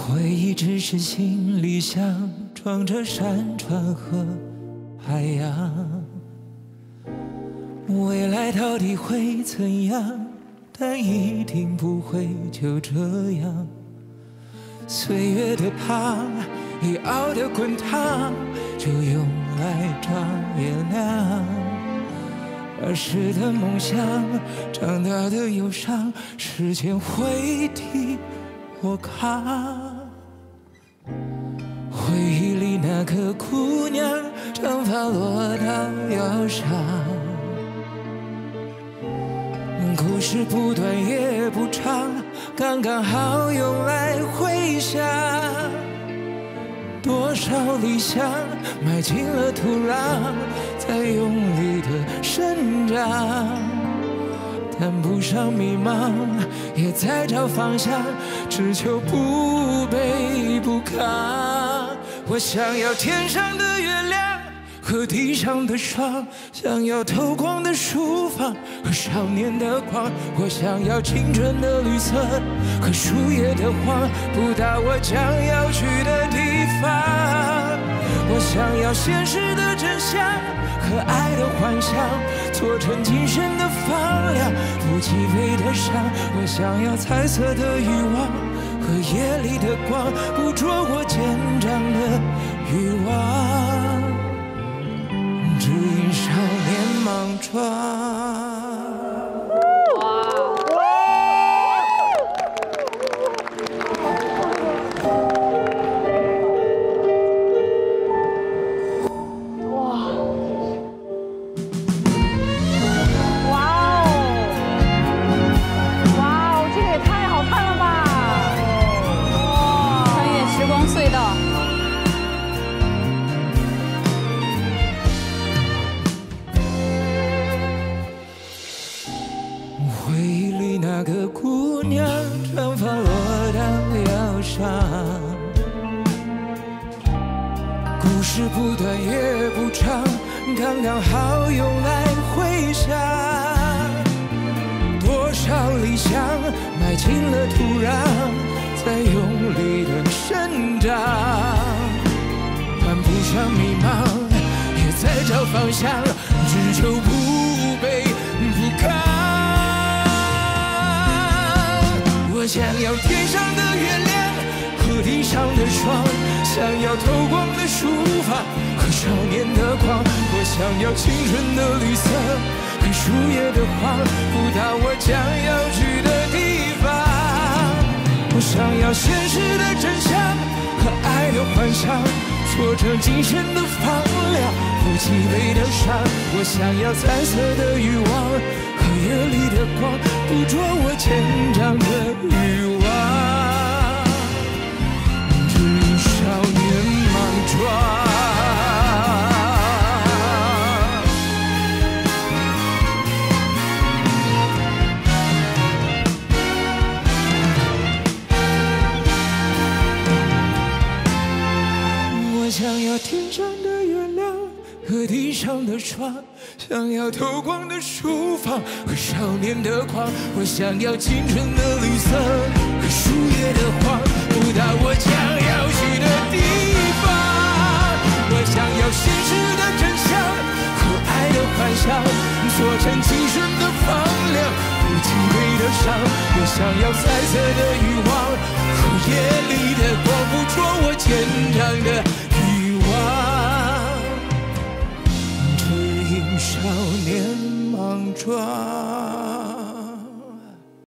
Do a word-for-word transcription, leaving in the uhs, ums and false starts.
回忆只是行李箱，装着山川和海洋。未来到底会怎样？但一定不会就这样。岁月的胖，已熬得滚烫，就用来装颜料。儿时的梦想，长大的忧伤，时间会替我扛。回忆里那个姑娘，长发落到腰上，故事不短也不长，刚刚好用来回想。多少理想埋进了土壤，在用力的生长，谈不上迷茫，也在找方向，只求不卑不亢。我想要天上的月亮和地上的霜，想要透光的书房和少年的狂。我想要青春的绿色和树叶的黄，不到我将要去的地方。我想要现实的真相和爱的幻想，做成今生的放量，不击飞的伤。我想要彩色的欲望和夜里的光，捕捉我坚强的欲望，只因少年莽撞。那个姑娘，长发落到腰上，故事不短也不长，刚刚好用来回想。多少理想埋进了土壤，在用力的生长，谈不上迷茫，也在找方向，只求不卑不亢。我想要天上的月亮和地上的霜，想要透光的书房和少年的狂。我想要青春的绿色和树叶的黄，不到我将要去的地方。我想要现实的真相和爱的幻想，做成今生的放量，不击飞的伤。我想要彩色的欲望和夜里的光，捕捉我坚强的欲望，只因少年莽撞。我想要天上的月亮和地上的霜，想要透光的书房和少年的狂。我想要青春的绿色和树叶的黄，不到我将要去的地方。我想要现实的真相和爱的幻想，做成今生的放量，不击飞的伤。我想要彩色的欲望和夜里的光，